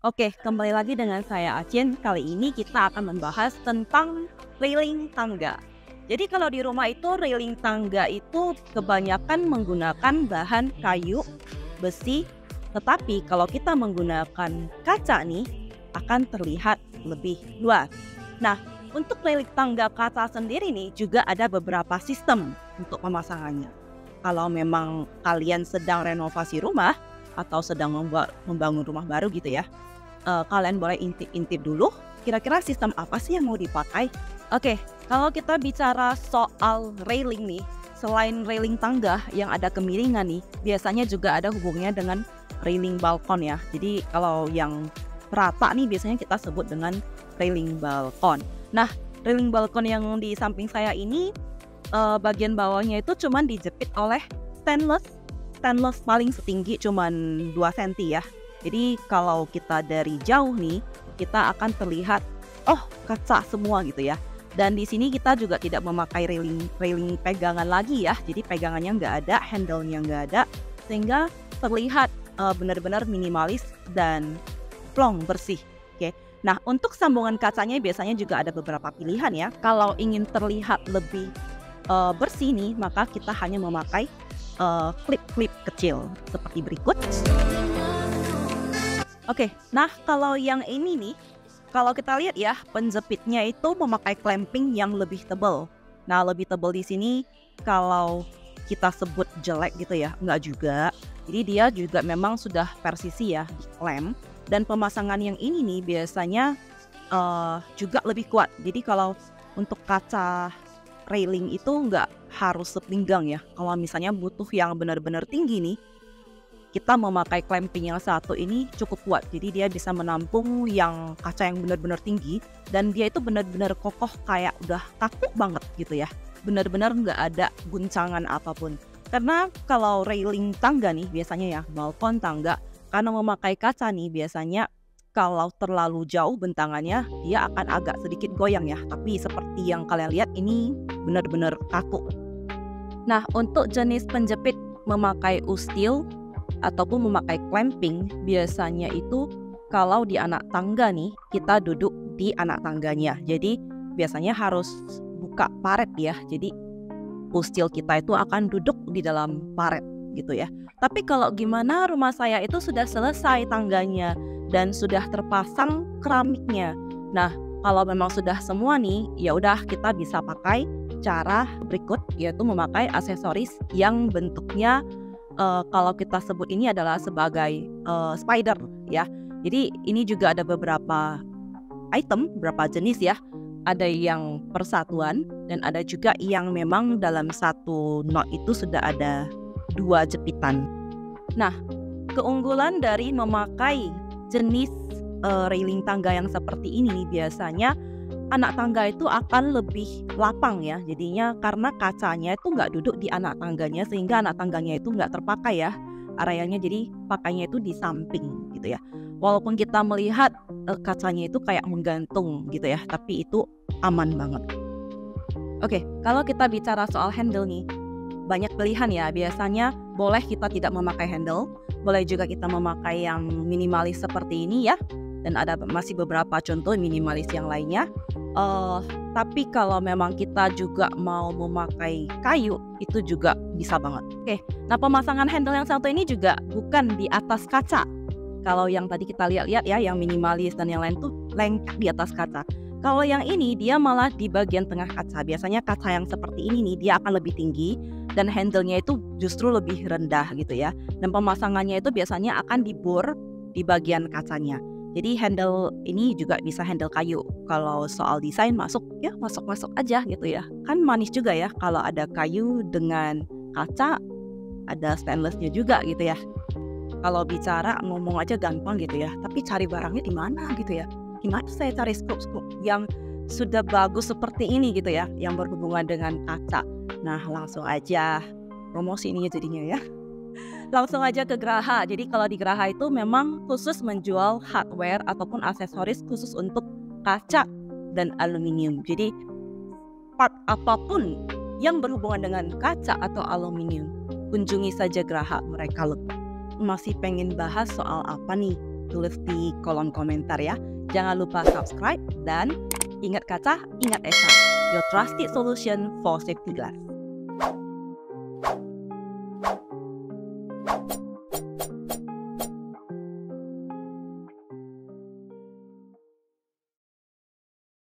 Oke, kembali lagi dengan saya Acin. Kali ini kita akan membahas tentang railing tangga. Jadi kalau di rumah itu railing tangga itu kebanyakan menggunakan bahan kayu, besi, tetapi kalau kita menggunakan kaca nih akan terlihat lebih luas. Nah, untuk railing tangga kaca sendiri nih juga ada beberapa sistem untuk pemasangannya. Kalau memang kalian sedang renovasi rumah atau sedang membangun rumah baru gitu ya, kalian boleh intip-intip dulu kira-kira sistem apa sih yang mau dipakai. Oke, kalau kita bicara soal railing nih, selain railing tangga yang ada kemiringan nih, biasanya juga ada hubungannya dengan railing balkon ya. Jadi kalau yang rata nih biasanya kita sebut dengan railing balkon. Nah, railing balkon yang di samping saya ini bagian bawahnya itu cuman dijepit oleh stainless paling setinggi cuman 2 cm ya. Jadi kalau kita dari jauh nih, kita akan terlihat kaca semua gitu ya. Dan di sini kita juga tidak memakai railing pegangan lagi ya. Jadi pegangannya nggak ada, handle-nya nggak ada, sehingga terlihat benar-benar minimalis dan plong bersih. Oke. Nah, untuk sambungan kacanya biasanya juga ada beberapa pilihan ya. Kalau ingin terlihat lebih bersih nih, maka kita hanya memakai klip-klip kecil seperti berikut. Oke, nah kalau yang ini nih, kalau kita lihat ya, penjepitnya itu memakai clamping yang lebih tebal. Nah, lebih tebal di sini kalau kita sebut jelek gitu ya, enggak juga. Jadi dia juga memang sudah persisi ya di clamp. Dan pemasangan yang ini nih biasanya juga lebih kuat. Jadi kalau untuk kaca railing itu nggak harus sepinggang ya. Kalau misalnya butuh yang benar-benar tinggi nih, kita memakai clamping yang satu ini cukup kuat. Jadi dia bisa menampung yang kaca yang benar-benar tinggi, dan dia itu benar-benar kokoh kayak udah kaku banget gitu ya. Benar-benar nggak ada guncangan apapun. Karena kalau railing tangga nih biasanya ya, balkon tangga, karena memakai kaca nih biasanya kalau terlalu jauh bentangannya dia akan agak sedikit goyang ya. Tapi seperti yang kalian lihat ini benar-benar kaku. Nah, untuk jenis penjepit memakai U-steel ataupun memakai clamping, biasanya itu kalau di anak tangga nih, kita duduk di anak tangganya. Jadi biasanya harus buka paret ya. Jadi U-steel kita itu akan duduk di dalam paret gitu ya. Tapi kalau gimana rumah saya itu sudah selesai tangganya dan sudah terpasang keramiknya. Nah, kalau memang sudah semua nih, ya udah kita bisa pakai cara berikut, yaitu memakai aksesoris yang bentuknya kalau kita sebut ini adalah sebagai spider ya. Jadi ini juga ada beberapa item, beberapa jenis ya. Ada yang persatuan dan ada juga yang memang dalam satu knot itu sudah ada 2 jepitan. Nah, keunggulan dari memakai jenis railing tangga yang seperti ini biasanya anak tangga itu akan lebih lapang ya. Jadinya karena kacanya itu nggak duduk di anak tangganya, sehingga anak tangganya itu nggak terpakai ya areanya. Jadi pakainya itu di samping gitu ya. Walaupun kita melihat kacanya itu kayak menggantung gitu ya, tapi itu aman banget. Oke, kalau kita bicara soal handle nih, banyak pilihan ya. Biasanya boleh kita tidak memakai handle, boleh juga kita memakai yang minimalis seperti ini ya. Dan ada masih beberapa contoh minimalis yang lainnya. Tapi kalau memang kita juga mau memakai kayu, itu juga bisa banget. Oke, nah pemasangan handle yang satu ini juga bukan di atas kaca. Kalau yang tadi kita lihat-lihat ya, yang minimalis dan yang lain tuh lengkap di atas kaca. Kalau yang ini dia malah di bagian tengah kaca. Biasanya kaca yang seperti ini nih dia akan lebih tinggi dan handle-nya itu justru lebih rendah gitu ya. Dan pemasangannya itu biasanya akan dibor di bagian kacanya. Jadi handle ini juga bisa handle kayu. Kalau soal desain masuk aja gitu ya. Kan manis juga ya kalau ada kayu dengan kaca, ada stainlessnya juga gitu ya. Kalau bicara ngomong aja gampang gitu ya, tapi cari barangnya di mana gitu ya. Gimana saya cari scoop yang sudah bagus seperti ini gitu ya, yang berhubungan dengan kaca. Nah, langsung aja promosi ini jadinya ya. Langsung aja ke Graha. Jadi kalau di Graha itu memang khusus menjual hardware ataupun aksesoris khusus untuk kaca dan aluminium. Jadi part apapun yang berhubungan dengan kaca atau aluminium, kunjungi saja Graha. Mereka masih pengen bahas soal apa nih? tulis di kolom komentar ya. Jangan lupa subscribe dan ingat kata, ingat esa. Your trusted solution for safety glass.